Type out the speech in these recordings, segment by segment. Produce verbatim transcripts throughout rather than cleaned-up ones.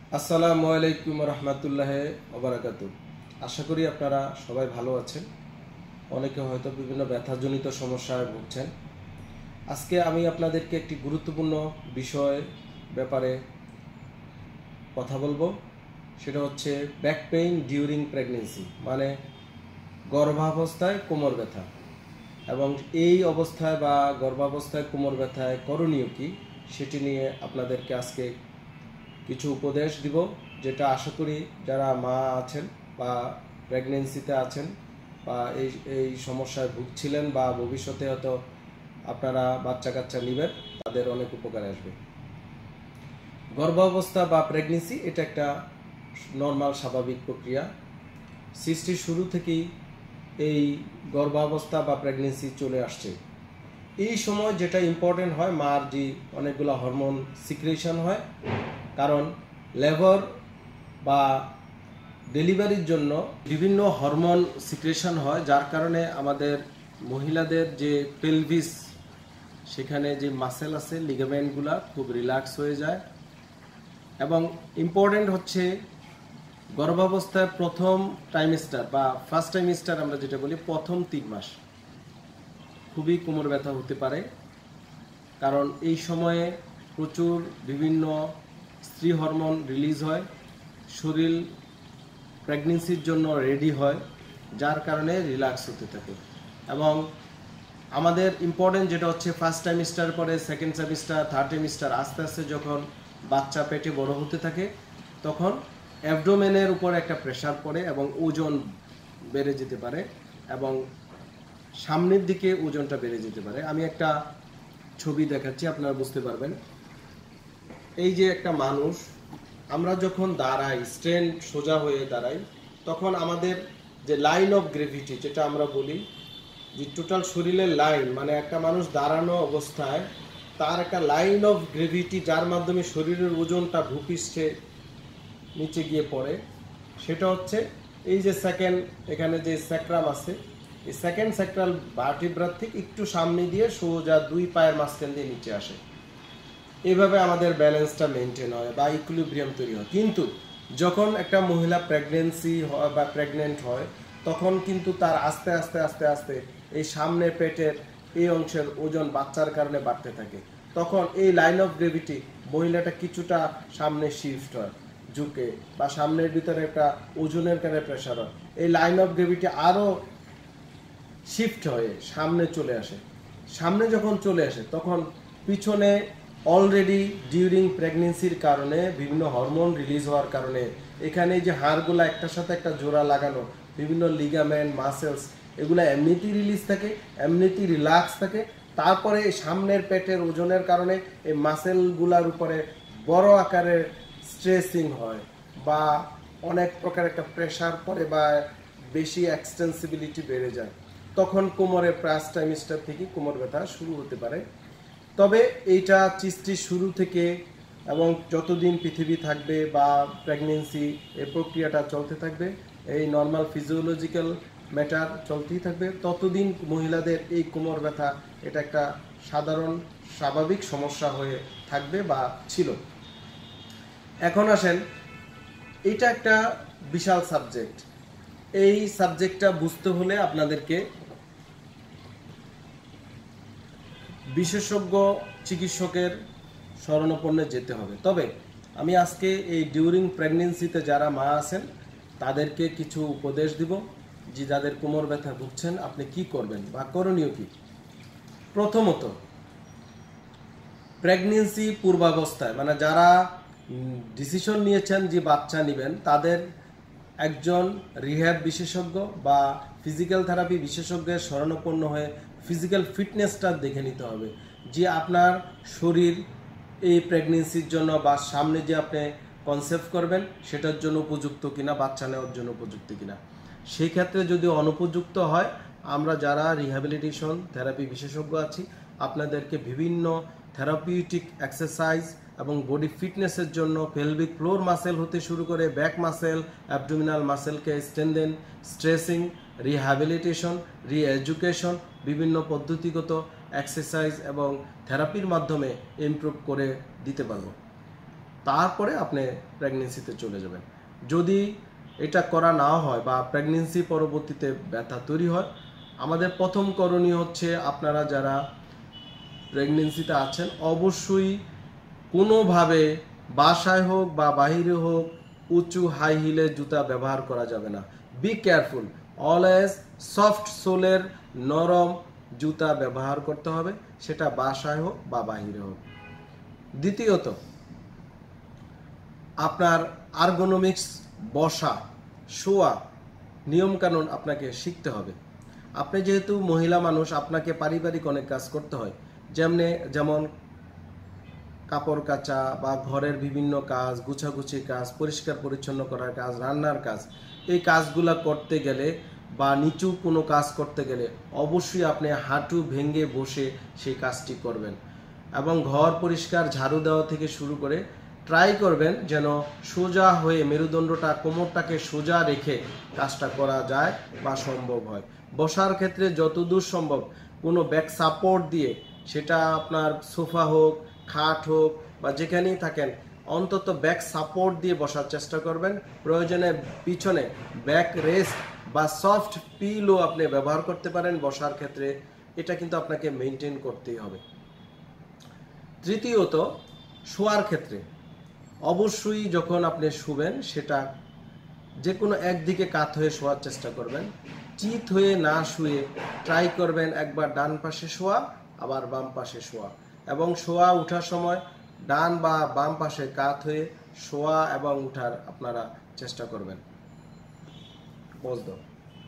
আসসালামু আলাইকুম রহমতুল্লাহ ওবারাকাতু। আশা করি আপনারা সবাই ভালো আছেন। অনেকে হয়তো বিভিন্ন ব্যথাজনিত সমস্যায় ভুগছেন। আজকে আমি আপনাদেরকে একটি গুরুত্বপূর্ণ বিষয় ব্যাপারে কথা বলবো। সেটা হচ্ছে ব্যাক পেইন ডিউরিং প্রেগনেন্সি, মানে গর্ভাবস্থায় কোমর ব্যথা। এবং এই অবস্থায় বা গর্ভাবস্থায় কোমর ব্যথায় করণীয় কি, সেটি নিয়ে আপনাদেরকে আজকে কিছু উপদেশ দিব, যেটা আশা করি যারা মা আছেন বা প্রেগনেন্সিতে আছেন বা এই এই সমস্যায় ভুগছিলেন বা ভবিষ্যতে হয়তো আপনারা বাচ্চা কাচ্চা নেবেন, তাদের অনেক উপকারে আসবে। গর্ভাবস্থা বা প্রেগনেন্সি এটা একটা নর্মাল স্বাভাবিক প্রক্রিয়া। সৃষ্টির শুরু থেকেই এই গর্ভাবস্থা বা প্রেগনেন্সি চলে আসছে। এই সময় যেটা ইম্পর্টেন্ট হয়, মার যে অনেকগুলো হরমোন সিক্রেশন হয়, কারণ লেবার বা ডেলিভারির জন্য বিভিন্ন হরমোন সিক্রেশন হয়, যার কারণে আমাদের মহিলাদের যে পেলভিস, সেখানে যে মাসেল আছে, লিগামেন্টগুলা খুব রিল্যাক্স হয়ে যায়। এবং ইম্পর্টেন্ট হচ্ছে গর্ভাবস্থায় প্রথম টাইমিস্টার বা ফার্স্ট টাইমিস্টার আমরা যেটা বলি, প্রথম তিন মাস খুবই কোমর ব্যথা হতে পারে, কারণ এই সময়ে প্রচুর বিভিন্ন স্ত্রী হরমোন রিলিজ হয়, শরীর প্রেগনেন্সির জন্য রেডি হয়, যার কারণে রিল্যাক্স হতে থাকে। এবং আমাদের ইম্পর্টেন্ট যেটা হচ্ছে ফার্স্ট টাইমিস্টার পরে সেকেন্ড সেমিস্টার, থার্ড টাইমিস্টার, আস্তে আস্তে যখন বাচ্চা পেটে বড় হতে থাকে, তখন অ্যাবডোমেনের উপর একটা প্রেশার পড়ে এবং ওজন বেড়ে যেতে পারে এবং সামনের দিকে ওজনটা বেড়ে যেতে পারে। আমি একটা ছবি দেখাচ্ছি, আপনারা বুঝতে পারবেন। এই যে একটা মানুষ, আমরা যখন দাঁড়াই, স্ট্যান্ড সোজা হয়ে দাঁড়াই, তখন আমাদের যে লাইন অফ গ্রেভিটি যেটা আমরা বলি, যে টোটাল শরীরের লাইন, মানে একটা মানুষ দাঁড়ানো অবস্থায় তার একটা লাইন অফ গ্রেভিটি, যার মাধ্যমে শরীরের ওজনটা ভূপৃষ্ঠে নিচে গিয়ে পড়ে, সেটা হচ্ছে এই যে সেকেন্ড, এখানে যে স্যাক্রাম আছে, এই সেকেন্ড স্যাক্রাল ভার্টিব্রা থেকে একটু সামনে দিয়ে সোজা দুই পায়ের মাঝখান দিয়ে নিচে আসে। এইভাবে আমাদের ব্যালেন্সটা মেনটেন হয় বা ইকুইলিব্রিয়াম তৈরি হয়। কিন্তু যখন একটা মহিলা প্রেগনেন্সি হয় বা প্রেগনেন্ট হয়, তখন কিন্তু তার আস্তে আস্তে আস্তে আস্তে এই সামনের পেটের এই অংশের ওজন বাচ্চার কারণে বাড়তে থাকে। তখন এই লাইন অফ গ্রেভিটি মহিলাটা কিছুটা সামনে শিফট হয়, ঝুঁকে, বা সামনের ভিতরে একটা ওজনের কারণে প্রেশার হয়, এই লাইন অফ গ্রেভিটি আরও শিফট হয়ে সামনে চলে আসে। সামনে যখন চলে আসে, তখন পিছনে অলরেডি ডিউরিং প্রেগনেন্সির কারণে বিভিন্ন হরমোন রিলিজ হওয়ার কারণে এখানে যে হাড়গুলো একটার সাথে একটা জোড়া লাগানো, বিভিন্ন লিগামেন্ট, মাসেলস, এগুলো এমনিতেই রিলিজ থাকে, এমনিতেই রিল্যাক্স থাকে। তারপরে সামনের পেটের ওজনের কারণে এই মাসেলগুলার উপরে বড় আকারের স্ট্রেসিং হয় বা অনেক প্রকার একটা প্রেশার পড়ে বা বেশি এক্সটেন্সিবিলিটি বেড়ে যায়। তখন কোমরের ফার্স্ট টাইমিস্টার থেকে কোমর ব্যথা শুরু হতে পারে। তবে এইটা সৃষ্টির শুরু থেকে এবং যতদিন পৃথিবী থাকবে বা প্রেগনেন্সি এই প্রক্রিয়াটা চলতে থাকবে, এই নর্মাল ফিজিওলজিক্যাল ম্যাটার চলতেই থাকবে, ততদিন মহিলাদের এই কোমর ব্যথা এটা একটা সাধারণ স্বাভাবিক সমস্যা হয়ে থাকবে বা ছিল। এখন আসেন, এটা একটা বিশাল সাবজেক্ট। এই সাবজেক্টটা বুঝতে হলে আপনাদেরকে বিশেষজ্ঞ চিকিৎসকের শরণাপন্নে যেতে হবে। তবে আমি আজকে এই ডিউরিং প্রেগনেন্সিতে যারা মা আছেন, তাদেরকে কিছু উপদেশ দিব, যে যাদের কোমর ব্যথা ভুগছেন আপনি কি করবেন বা করণীয় কি। প্রথমত, প্রেগনেন্সি পূর্বাবস্থায়, মানে যারা ডিসিশন নিয়েছেন যে বাচ্চা নেবেন, তাদের একজন রিহ্যাব বিশেষজ্ঞ বা ফিজিক্যাল থেরাপি বিশেষজ্ঞের শরণাপন্ন হয়ে ফিজিক্যাল ফিটনেসটা দেখে নিতে হবে, যে আপনার শরীর এই প্রেগনেন্সির জন্য বা সামনে যে আপনি কনসেপ্ট করবেন সেটার জন্য উপযুক্ত কিনা, বাচ্চা নেওয়ার জন্য উপযুক্ত কিনা। সেই ক্ষেত্রে যদি অনুপযুক্ত হয়, আমরা যারা রিহ্যাবিলিটেশন থেরাপি বিশেষজ্ঞ আছি, আপনাদেরকে বিভিন্ন থেরাপিউটিক এক্সারসাইজ এবং বডি ফিটনেসের জন্য পেলভিক ফ্লোর মাসেল হতে শুরু করে ব্যাক মাসেল, অ্যাবডোমিনাল মাসেলকে strengthen, stretching, rehabilitation, re education, বিভিন্ন পদ্ধতিগত এক্সারসাইজ এবং থেরাপির মাধ্যমে ইমপ্রুভ করে দিতে পারবো। তারপরে আপনি প্রেগনেন্সিতে চলে যাবেন। যদি এটা করা না হয় বা প্রেগনেন্সি পরবর্তীতে ব্যথা তৈরি হয়, আমাদের প্রথম করণীয় হচ্ছে আপনারা যারা প্রেগনেন্সিতে আছেন অবশ্যই কোনোভাবে বাসায় হোক বা বাহিরে হোক উঁচু হাই হিলের জুতা ব্যবহার করা যাবে না। বি কেয়ারফুল, অলওয়েজ সফট সোলের নরম জুতা ব্যবহার করতে হবে, সেটা বাসায় হোক বা বাহিরে হোক। দ্বিতীয়ত, আপনার আর্গোনমিক্স, বসা, শোয়া নিয়মকানুন আপনাকে শিখতে হবে। আপনি যেহেতু মহিলা মানুষ, আপনাকে পারিবারিক অনেক কাজ করতে হয়, যেমনি যেমন কাপড় কাচা বা ঘরের বিভিন্ন কাজ, গুছাগুছির কাজ, পরিষ্কার পরিচ্ছন্ন করার কাজ, রান্নার কাজ, এই কাজগুলো করতে গেলে বা নিচু কোনো কাজ করতে গেলে অবশ্যই আপনি হাঁটু ভেঙে বসে সেই কাজটি করবেন। এবং ঘর পরিষ্কার, ঝাড়ু দেওয়া থেকে শুরু করে ট্রাই করবেন যেন সোজা হয়ে মেরুদণ্ডটা, কোমরটাকে সোজা রেখে কাজটা করা যায় বা সম্ভব হয়। বসার ক্ষেত্রে যতদূর সম্ভব কোনো ব্যাক সাপোর্ট দিয়ে, সেটা আপনার সোফা হোক, খাট হোক বা যেখানেই থাকেন, অন্তত ব্যাক সাপোর্ট দিয়ে বসার চেষ্টা করবেন। প্রয়োজনে পিছনে ব্যাক রেস্ট বা সফট পিলো আপনি ব্যবহার করতে পারেন বসার ক্ষেত্রে। এটা কিন্তু আপনাকে মেনটেন করতেই হবে। তৃতীয়ত, শোয়ার ক্ষেত্রে অবশ্যই যখন আপনি শুবেন সেটা যে কোনো একদিকে কাত হয়ে শোয়ার চেষ্টা করবেন। চিত হয়ে না শুয়ে ট্রাই করবেন একবার ডান পাশে শোয়া, আবার বাম পাশে শোয়া, এবং শোয়া উঠার সময় ডান বা বাম পাশে কাত হয়ে শোয়া এবং উঠার আপনারা চেষ্টা করবেন। বস দাও।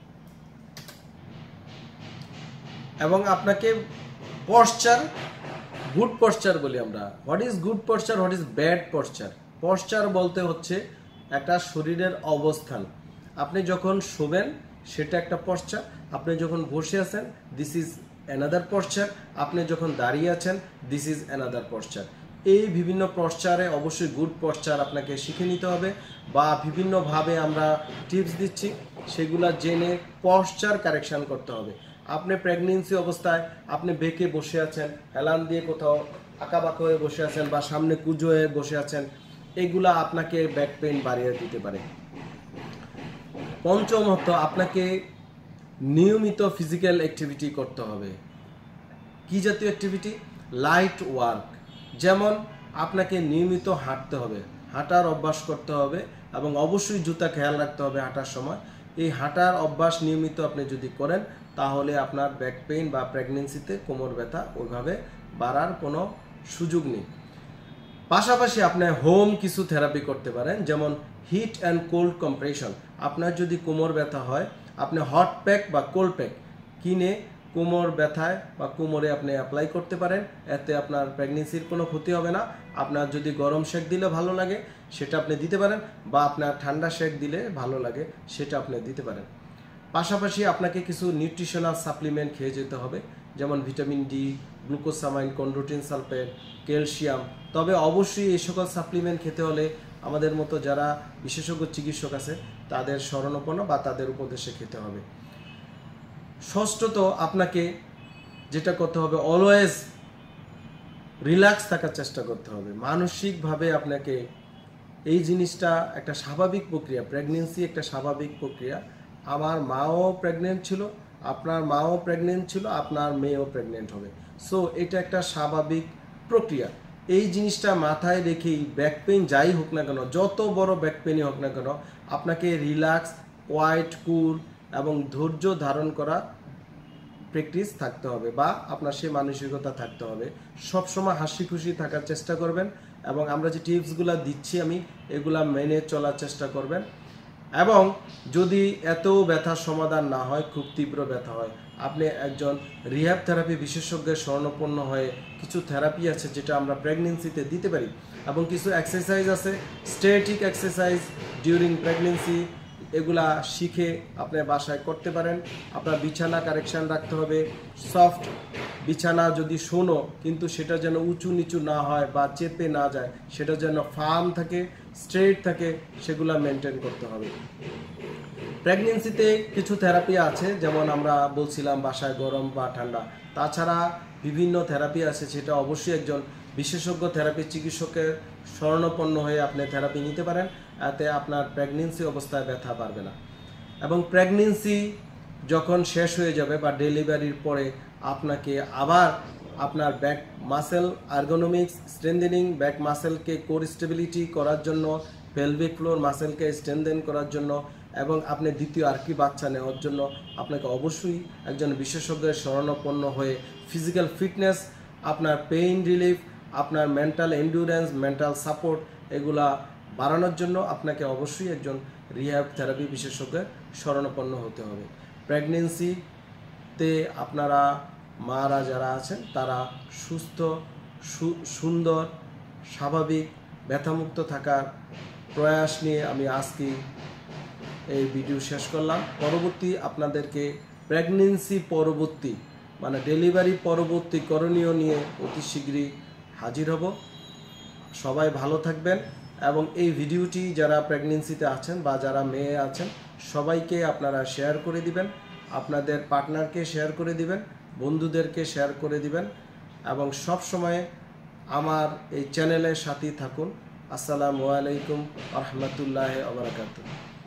এবং আপনাকে পশ্চার, গুড পশ্চার বলি আমরা। What is good posture, what is bad posture? Posture বলতে হচ্ছে একটা শরীরের অবস্থান। আপনি যখন শোবেন সেটা একটা পশ্চার, আপনি যখন বসে আছেন দিস ইজ অ্যানাদার পশ্চার, আপনি যখন দাঁড়িয়ে আছেন দিস ইজ অ্যানাদার পশ্চার। এই বিভিন্ন পশ্চারে অবশ্যই গুড পশ্চার আপনাকে শিখে নিতে হবে, বা বিভিন্নভাবে আমরা টিপস দিচ্ছি, সেগুলা জেনে পশ্চার কারেকশন করতে হবে। আপনি প্রেগনেন্সি অবস্থায় আপনি বেঁকে বসে আছেন, হেলান দিয়ে কোথাও আঁকাবাঁকা হয়ে বসে আছেন বা সামনে কুঁজো হয়ে বসে আছেন, এগুলা আপনাকে ব্যাক পেইন বাড়িয়ে দিতে পারে। পঞ্চমত, আপনাকে নিয়মিত ফিজিক্যাল অ্যাক্টিভিটি করতে হবে। কি জাতীয় অ্যাক্টিভিটি? Light work. যেমন আপনাকে নিয়মিত হাঁটতে হবে, হাঁটার অভ্যাস করতে হবে, এবং অবশ্যই জুতা খেয়াল রাখতে হবে হাঁটার সময়। এই হাঁটার অভ্যাস নিয়মিত আপনি যদি করেন তাহলে আপনার ব্যাক পেইন বা প্রেগনেন্সিতে কোমর ব্যথা ওইভাবে বাড়ার কোনো সুযোগ নেই। পাশাপাশি আপনি হোম কিছু থেরাপি করতে পারেন, যেমন হিট অ্যান্ড কোল্ড কম্প্রেশন। আপনার যদি কোমর ব্যথা হয়, আপনি হট প্যাক বা কোল্ড প্যাক কিনে কোমর ব্যথায় বা কোমরে আপনি অ্যাপ্লাই করতে পারেন। এতে আপনার প্রেগনেন্সির কোনো ক্ষতি হবে না। আপনার যদি গরম শেক দিলে ভালো লাগে সেটা আপনি দিতে পারেন, বা আপনার ঠান্ডা শেক দিলে ভালো লাগে সেটা আপনি দিতে পারেন। পাশাপাশি আপনাকে কিছু নিউট্রিশনাল সাপ্লিমেন্ট খেয়ে যেতে হবে, যেমন vitamin D, glucosamine, chondroitin sulphate, calcium. তবে অবশ্যই এই সকল সাপ্লিমেন্ট খেতে হলে আমাদের মতো যারা বিশেষজ্ঞ চিকিৎসক আছে তাদের শরণাপন্ন বা তাদের উপদেশে খেতে হবে। ষষ্ঠত, আপনাকে যেটা করতে হবে, অলওয়েজ রিল্যাক্স থাকার চেষ্টা করতে হবে। মানসিকভাবে আপনাকে এই জিনিসটা একটা স্বাভাবিক প্রক্রিয়া, প্রেগনেন্সি একটা স্বাভাবিক প্রক্রিয়া। আমার মাও প্রেগনেন্ট ছিল, আপনার মাও প্রেগনেন্ট ছিল, আপনার মেয়েও প্রেগনেন্ট হবে। সো এটা একটা স্বাভাবিক প্রক্রিয়া। এই জিনিসটা মাথায় রেখেই ব্যাক পেইন যাই হোক না কেন, যত বড় ব্যাক পেইনই হোক না কেন, আপনাকে রিল্যাক্স, কোয়াইট, কুল এবং ধৈর্য ধারণ করা প্র্যাকটিস থাকতে হবে, বা আপনার সেই মানসিকতা থাকতে হবে। সবসময় হাসি খুশি থাকার চেষ্টা করবেন, এবং আমরা যে টিপসগুলো দিচ্ছি আমি এগুলা মেনে চলার চেষ্টা করবেন। এবং যদি এত ব্যথার সমাধান না হয়, খুব তীব্র ব্যথা হয়, আপনি একজন রিহ্যাব থেরাপি বিশেষজ্ঞের শরণাপন্ন হয়ে কিছু থেরাপি আছে যেটা আমরা প্রেগনেন্সিতে দিতে পারি, এবং কিছু এক্সারসাইজ আছে, স্ট্যাটিক এক্সারসাইজ ডিউরিং প্রেগনেন্সি, এগুলা শিখে আপনি বাসায় করতে পারেন। আপনার বিছানা কারেকশান রাখতে হবে, সফট বিছানা যদি শোনো, কিন্তু সেটা যেন উঁচু নিচু না হয় বা চেপে না যায়, সেটা যেন ফার্ম থাকে, স্ট্রেট থাকে, সেগুলা মেনটেন করতে হবে। প্রেগনেন্সিতে কিছু থেরাপি আছে, যেমন আমরা বলছিলাম বাসায় গরম বা ঠান্ডা। তাছাড়া বিভিন্ন থেরাপি আছে, সেটা অবশ্যই একজন বিশেষজ্ঞ থেরাপি চিকিৎসকের শরণাপন্ন হয়ে আপনি থেরাপি নিতে পারেন। এতে আপনার প্রেগনেন্সি অবস্থায় ব্যথা বাড়বে না। এবং প্রেগনেন্সি যখন শেষ হয়ে যাবে বা ডেলিভারির পরে আপনাকে আবার আপনার back muscle ergonomics strengthening, back মাসেলকে কোর স্টেবিলিটি করার জন্য, পেলভিক ফ্লোর মাসেলকে স্ট্রেন্থেন করার জন্য এবং আপনি দ্বিতীয় আর কি বাচ্চা নেওয়ার জন্য আপনাকে অবশ্যই একজন বিশেষজ্ঞের শরণাপন্ন হয়ে ফিজিক্যাল ফিটনেস, আপনার পেইন রিলিফ, আপনার মেন্টাল এন্ডুরেন্স, মেন্টাল সাপোর্ট এগুলা বাড়ানোর জন্য আপনাকে অবশ্যই একজন রিহ্যাব থেরাপি বিশেষজ্ঞের শরণাপন্ন হতে হবে। প্রেগনেন্সিতে আপনারা মারা যারা আছেন তারা সুস্থ, সুন্দর, স্বাভাবিক, ব্যথামুক্ত থাকার প্রয়াস নিয়ে আমি আজকে এই ভিডিও শেষ করলাম। পরবর্তী আপনাদেরকে প্রেগনেন্সি পরবর্তী মানে ডেলিভারি পরবর্তী করণীয় নিয়ে অতি শীঘ্রই হাজির হব। সবাই ভালো থাকবেন এবং এই ভিডিওটি যারা প্রেগনেন্সিতে আছেন বা যারা মেয়ে আছেন সবাইকে আপনারা শেয়ার করে দিবেন, আপনাদের পার্টনারকে শেয়ার করে দিবেন, বন্ধুদেরকে শেয়ার করে দিবেন এবং সব সময় আমার এই চ্যানেলের সাথেই থাকুন। আসসালামু আলাইকুম ওয়া রাহমাতুল্লাহি ওয়া বারাকাতুহু।